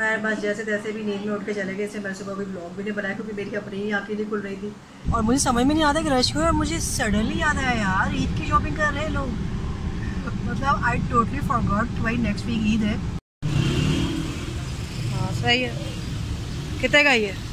खैर बस जैसे तैसे भी नींद में उठ के चले गए। इससे मैंने सुबह कोई ब्लॉग भी नहीं बनाया क्योंकि मेरी अपनी ही आँखें नहीं खुल रही थी और मुझे समझ में नहीं आता कि रश क्यों है। मुझे सडनली याद आया यार ईद की शॉपिंग कर रहे हैं लोग। मतलब आई टोटली फॉरगॉट कि भाई नेक्स्ट वीक ईद है। हाँ सही है। कितने का ये?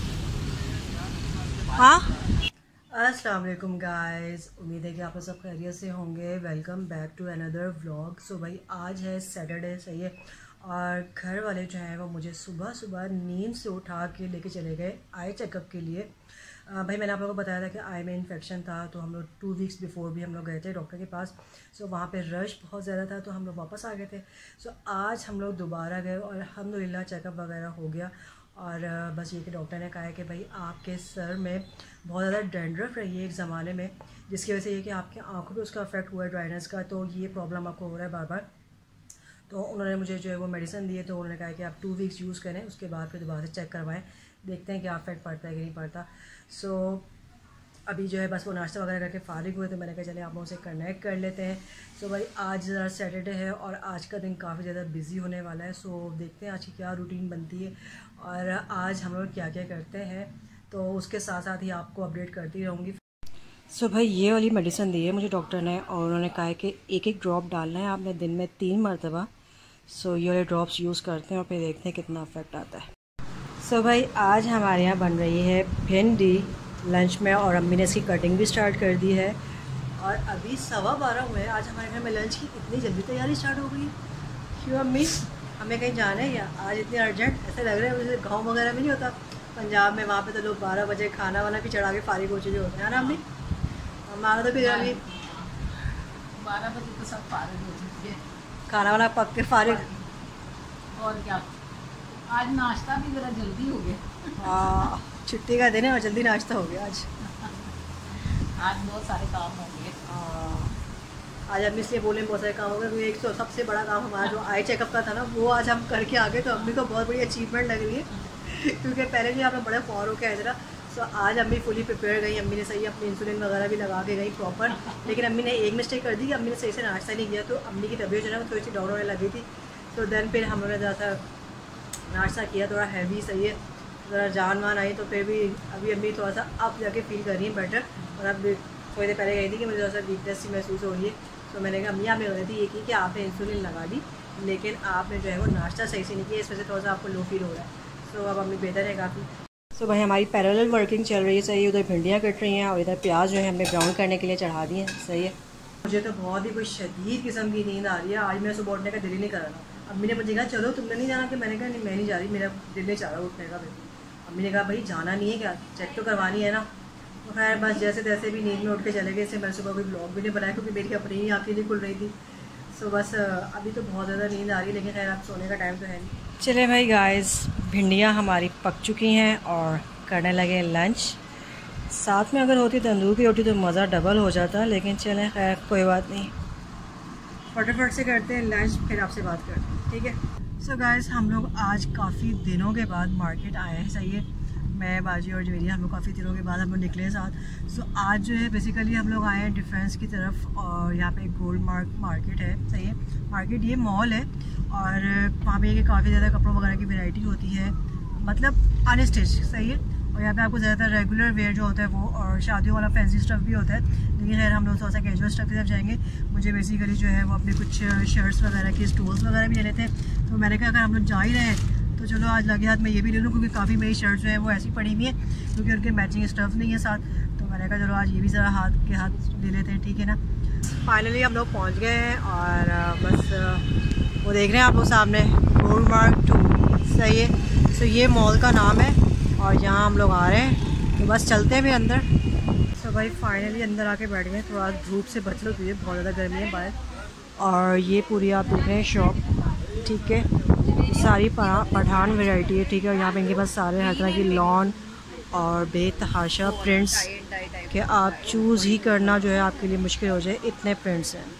हाँ अस्सलाम वालेकुम गाइस, उम्मीद है कि आप सब खैरियत से होंगे। Welcome back to another vlog. So भाई आज है सैटरडे, सही है, और घर वाले जो हैं वो मुझे सुबह सुबह नींद से उठा के लेके चले गए आई चेकअप के लिए। भाई मैंने आप लोगों को बताया था कि आई में इन्फेक्शन था, तो हम लोग 2 वीक्स बिफोर भी हम लोग गए थे डॉक्टर के पास। सो वहाँ पे रश बहुत ज़्यादा था तो हम लोग वापस आ गए थे। सो आज हम लोग दोबारा गए और अल्हम्दुलिल्लाह चेकअप वगैरह हो गया। और बस ये कि डॉक्टर ने कहा है कि भाई आपके सर में बहुत ज़्यादा डैंड्रफ रही है एक ज़माने में, जिसकी वजह से ये कि आपकी आंखों पे उसका इफेक्ट हुआ है ड्राइनेस का, तो ये प्रॉब्लम आपको हो रहा है बार बार। तो उन्होंने मुझे जो है वो मेडिसिन दी है, तो उन्होंने कहा कि आप 2 वीक्स यूज़ करें, उसके बाद फिर दोबारा से चेक करवाएं, देखते हैं कि आप इफेक्ट पड़ता है कि नहीं पड़ता। सो अभी जो है बस वो नाश्ता वगैरह करके फ़ारिग हुए, तो मैंने कहा चले आप लोगों से कनेक्ट कर लेते हैं। सो भाई आज सैटरडे है और आज का दिन काफ़ी ज़्यादा बिजी होने वाला है। सो देखते हैं आज की क्या रूटीन बनती है और आज हम लोग क्या क्या करते हैं, तो उसके साथ साथ ही आपको अपडेट करती रहूँगी। सो भाई ये वाली मेडिसिन दी है मुझे डॉक्टर ने और उन्होंने कहा है कि एक एक ड्रॉप डालना है आपने दिन में 3 मरतबा। सो ये वाले ड्रॉप्स यूज़ करते हैं और फिर देखते हैं कितना इफेक्ट आता है। सो भाई आज हमारे यहाँ बन रही है भिंडी लंच में और अम्मी ने इसकी कटिंग भी स्टार्ट कर दी है और अभी 12:15 हुए हैं। आज हमारे घर में लंच की इतनी जल्दी तैयारी स्टार्ट हो गई। क्यों अम्मी, हमें कहीं जाना है या आज इतनी अर्जेंट? ऐसे लग रहा है जैसे गाँव वगैरह में नहीं होता पंजाब में, वहाँ पे तो लोग 12 बजे खाना वाना भी चढ़ा के फारिग हो चुके होते हैं ना अम्मी। हमारा तो फिर अभी 12 बजे तो सब फारिग हो चुके हैं, खाना वाना पक के फारिग। और क्या आज नाश्ता भी ज़रा जल्दी हो गया। हाँ छुट्टी का दिन है और जल्दी नाश्ता हो गया आज। आज बहुत सारे काम हो गए। आज हम इसलिए बोले बहुत सारे काम हो गए क्योंकि एक तो सबसे बड़ा काम हमारा जो आई चेकअप का था ना, वो आज हम करके आ गए, तो अम्मी को बहुत बड़ी अचीवमेंट लग रही है क्योंकि पहले भी हमें बड़े फौर होकर आए थे ना। सो आज अम्मी फुली प्रिपेयर गई। अम्मी ने सही अपनी इंसुलिन वगैरह भी लगा के गई प्रॉपर, लेकिन अम्मी ने एक मिस्टेक कर दी कि अम्मी ने सही से नाश्ता नहीं किया, तो अम्मी की तबीयत जो है वो थोड़ी सी डाउन होने लगी थी। तो देन फिर हम लोगों ने ज़्यादा नाश्ता किया, थोड़ा हैवी, सही है, ज़रा जान वान आई, तो फिर भी अभी अम्मी थोड़ा सा अब जाके फील कर रही है बेटर। और अब थोड़ी देर पहले गई थी कि मुझे थोड़ा सा वीकनेस सी महसूस हो रही है। तो मैंने कहा अम्मी आप में हो रही थी ये कि आपने इंसुलिन लगा दी लेकिन आपने जो है वो नाश्ता सही से नहीं किया, इस वजह से थोड़ा सा आपको लो फील हो रहा है। सो अब अम्मी बेहतर है काफ़ी। सो भाई हमारी पैरेलल वर्किंग चल रही है, सही है। उधर भिंडियाँ कट रही हैं और इधर प्याज जो है हमने ब्राउन करने के लिए चढ़ा दी है, सही है। मुझे तो बहुत ही कोई शदीद किस्म की नींद आ रही है। आज मैं सुबह उठने का दिल ही नहीं कर रहा था। अम्मी ने मुझे कहा चलो तुमने नहीं जाना, कि मैंने कहा नहीं मैं नहीं जा रही, मेरा दिल नहीं चाह रहा उठने का। अम्मी ने कहा भाई जाना नहीं है क्या, चेक तो करवानी है ना। तो खैर बस जैसे तैसे भी नींद में उठ के चले गए। इससे मैंने सुबह कोई ब्लॉग भी नहीं बनाया क्योंकि मेरी अपनी ही आँखें नहीं खुल रही थी। सो बस अभी तो बहुत ज़्यादा नींद आ रही है, लेकिन खैर अब सोने का टाइम तो है नहीं। चले भाई गाइस, भिंडियाँ हमारी पक चुकी हैं और करने लगे लंच। साथ में अगर होती तंदूर की रोटी तो मज़ा डबल हो जाता, लेकिन चलें खैर कोई बात नहीं, फटाफट से करते हैं लंच, फिर आपसे बात करते हैं, ठीक है। सो गाइस हम लोग आज काफ़ी दिनों के बाद मार्केट आए हैं, सही है। मैं बाजी और जवेरिया हम लोग काफ़ी दिनों के बाद हम लोग निकले साथ। सो आज जो है बेसिकली हम लोग आए हैं डिफेंस की तरफ और यहाँ पे गोल्ड मार्केट है, सही है। मार्केट ये मॉल है और वहाँ पे काफ़ी ज़्यादा कपड़ों वगैरह की वैरायटी होती है, मतलब अनस्टिच, सही है। और यहाँ पे आपको ज़्यादातर रेगुलर वेयर जो होता है वो और शादियों वाला फैंसी स्टफ़ भी होता है, लेकिन खैर हम लोग थोड़ा सा कैजुअल स्टफ़ की तरफ जाएंगे। मुझे बेसिकली जो है वो अपने कुछ शर्ट्स वगैरह की स्टोल्स वगैरह भी लेने थे, तो मैंने कहा अगर हम लोग जा ही रहे हैं तो चलो आज लगे हाथ में ये भी ले लूँ, क्योंकि काफ़ी मेरी शर्ट्स जो है वो ऐसी पड़ी हुई है क्योंकि उनके मैचिंग स्टफ़ नहीं है साथ। तो मैंने कहा चलो आज ये भी ज़रा हाथ के हाथ ले लेते हैं, ठीक है ना। फाइनली हम लोग पहुँच गए हैं और बस वो देख रहे हैं आप लोग सामने गोल्ड मार्क 2, सही है। सो ये मॉल का नाम है और यहाँ हम लोग आ रहे हैं, तो बस चलते हैं भी अंदर। सो भाई फाइनली अंदर आके बैठ गए। थोड़ा धूप से बच लो क्योंकि बहुत ज़्यादा गर्मी है बाहर। और ये पूरी आप देख रहे हैं शॉप, ठीक है, सारी पठान वैरायटी है, ठीक है। और यहाँ पे इनके पास सारे हर तरह की लॉन और बेतहाशा प्रिंट्स के आप चूज़ ही करना जो है आपके लिए मुश्किल हो जाए, इतने प्रिंट्स हैं।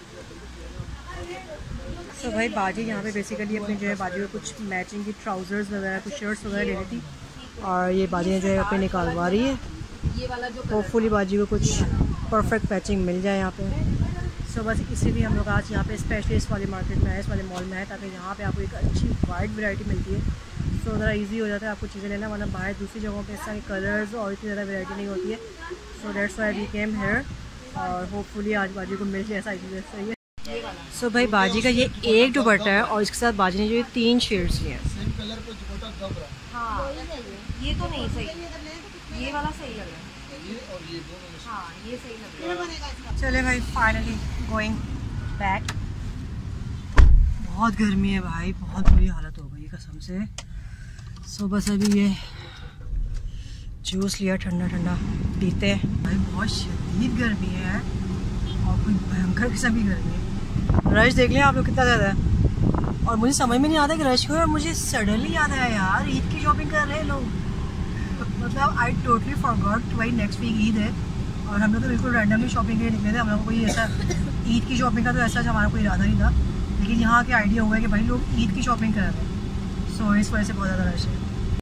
तो भाई बाजी यहाँ पे बेसिकली अपने जो है बाजी को कुछ मैचिंग की ट्राउज़र्स वगैरह कुछ शर्ट्स वगैरह ले रही थी और ये बाजी ने जो है अपने निकालवा रही है। होपफुली बाजी को कुछ परफेक्ट मैचिंग मिल जाए यहाँ पे। सो बस इसीलिए हम लोग आज यहाँ पे स्पेशली इस वाली मार्केट में आए, इस वाले मॉल में आए, ताकि यहाँ पे आपको एक अच्छी वाइड वैरायटी मिलती है। सो ज़रा ईजी हो जाता है आपको चीज़ें लेना, वरना बाहर दूसरी जगहों पे इस तरह के कलर्स और इतनी ज़्यादा वैरायटी नहीं होती है। So that's why we came here और होपफुली आज बाजी को मिल जाए सारी चीज़ें। सही है। सो भाई बाजी का ये एक दुपट्टा है और इसके साथ बाजी ने जो ये 3 शेड्स लिए हैं। हाँ ये तो नहीं सही, ये वाला सही लग रहा है। हाँ ये सही लग रहा है। चले भाई फाइनली गोइंग बैक। बहुत गर्मी है भाई, बहुत बुरी हालत हो गई कसम से। सो बस अभी ये जूस लिया ठंडा ठंडा पीते हैं। भाई बहुत शदीद गर्मी है और कोई भयंकर किस्म की गर्मी है। रश देख लिया आप लोग कितना ज़्यादा है और मुझे समझ में नहीं आता कि रश क्यों है। मुझे सडनली याद आया यार ईद की शॉपिंग कर रहे हैं लोग। मतलब आई टोटली फॉरगॉट कि भाई नेक्स्ट वीक ईद है और हम लोग तो बिल्कुल रैंडमली शॉपिंग के लिए निकले थे। हम लोग को कोई ऐसा ईद की शॉपिंग का तो ऐसा हमारा कोई इरादा नहीं था, लेकिन यहाँ के आइडिया हुआ है कि भाई लोग ईद की शॉपिंग कर रहे हैं। सो इस वजह से बहुत ज़्यादा रश है।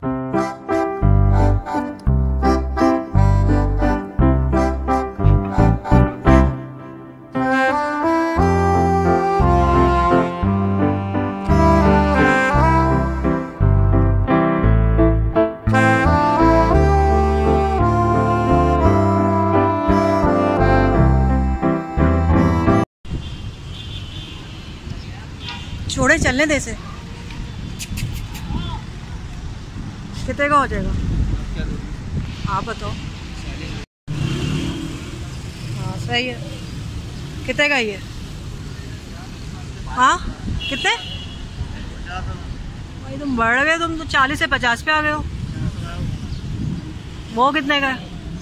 छोड़े चलने दे से कितने का हो जाएगा आप बताओ। हाँ सही है। कितने का ये? हाँ कितने? भाई तुम बढ़ गए, तुम तो 40 से 50 पे आ गए हो। वो कितने का है?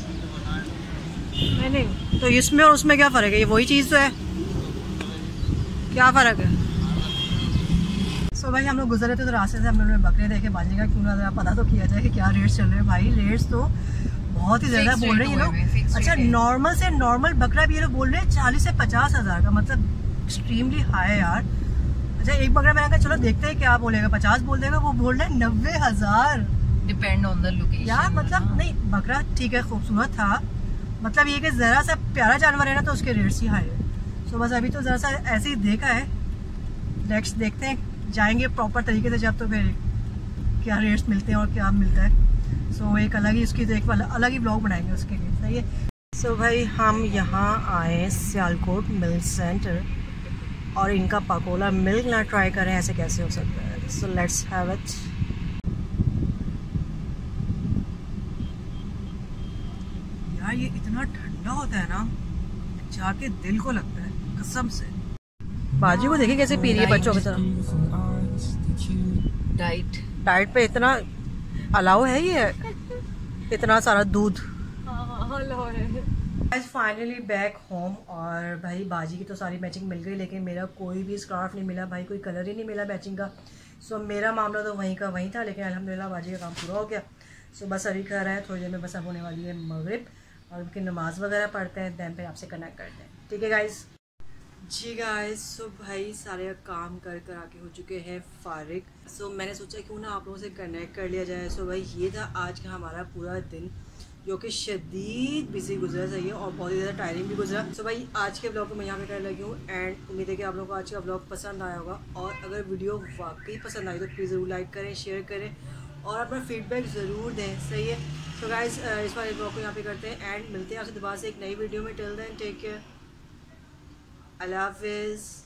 नहीं तो इसमें और उसमें क्या फ़र्क है? ये वही चीज़ तो है, क्या फ़र्क है? तो भाई हम लोग गुजरे थे तो रास्ते से हम लोगों ने बकरे देखे बाजी का, क्यों ना पता तो किया जाए कि क्या रेट्स चल रहे हैं। भाई रेट्स तो बहुत ही ज़्यादा बोल रहे हैं ये लोग। अच्छा नॉर्मल से नॉर्मल बकरा भी ये लोग बोल रहे हैं 40 से 50 हज़ार का, मतलब एक्सट्रीमली हाई है यार। अच्छा एक बकरा मैंने कहा चलो देखते हैं क्या बोलेगा, 50 बोल देगा, वो बोल रहे हैं 90,000। डिपेंड ऑन द लोकेशन यार मतलब नहीं बकरा ठीक है खूबसूरत था, मतलब ये कि ज़रा सा प्यारा जानवर है ना तो उसके रेट्स ही हाई है। सो बस अभी तो ज़रा सा ऐसे ही देखा है, नेक्स्ट देखते हैं जाएंगे प्रॉपर तरीके से जब तो फिर क्या रेट्स मिलते हैं और क्या मिलता है। सो एक अलग ही उसकी तो एक अलग ही ब्लॉग बनाएंगे उसके लिए। सही है। सो भाई हम यहाँ आए सियालकोट मिल्क सेंटर और इनका पकोला मिल्क ना ट्राई करें ऐसे कैसे हो सकता है। So let's have it. यार ये इतना ठंडा होता है ना जाके दिल को लगता है कसम से। बाजी को देखिए कैसे पी रही है बच्चों की तरह। डाइट पे इतना अलाउ है ये इतना सारा दूध। फाइनली बैक होम और भाई बाजी की तो सारी मैचिंग मिल गई, लेकिन मेरा कोई भी स्कार्फ नहीं मिला भाई, कोई कलर ही नहीं मिला मैचिंग का। सो मेरा मामला तो वहीं का वहीं था, लेकिन अल्हम्दुलिल्लाह बाजी का काम पूरा हो गया। सो बस अभी कर रहे हैं थोड़ी देर में, बस अब होने वाली है मगरिब और उनकी नमाज़ वगैरह पढ़ते हैं, दैन फिर आपसे कनेक्ट करते हैं। ठीक है गाइस। जी गाइस सो भाई सारे काम कर कर आके हो चुके हैं फारिग। सो मैंने सोचा क्यों ना आप लोगों से कनेक्ट कर लिया जाए। सो भाई ये था आज का हमारा पूरा दिन जो कि शदीद बिजी गुजरा सही है और बहुत ही ज़्यादा टायरिंग भी गुजरा। सो भाई आज के ब्लॉग को मैं यहाँ पे करने लगी हूँ एंड उम्मीद है कि आप लोगों को आज का ब्लॉग पसंद आया होगा, और अगर वीडियो वाकई पसंद आई तो प्लीज़ ज़रूर लाइक करें, शेयर करें और अपना फीडबैक ज़रूर दें। सही है। तो गाइस इस बार ब्लॉग को यहाँ पे करते हैं एंड मिलते हैं आपसे दोबारा से एक नई वीडियो में। टिल देन टेक केयर, अल्लाह हाफिज़।